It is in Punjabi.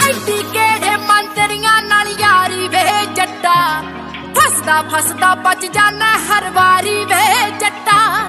ਐਡੀ ਕਿਹੜੇ ਮੰਤਰੀਆਂ ਨਾਲ ਯਾਰੀ ਵੇ ਜੱਟਾ, ਫਸਦਾ ਫਸਦਾ ਬਚ ਜਾਣਾ ਹਰ ਵਾਰੀ ਵੇ ਜੱਟਾ।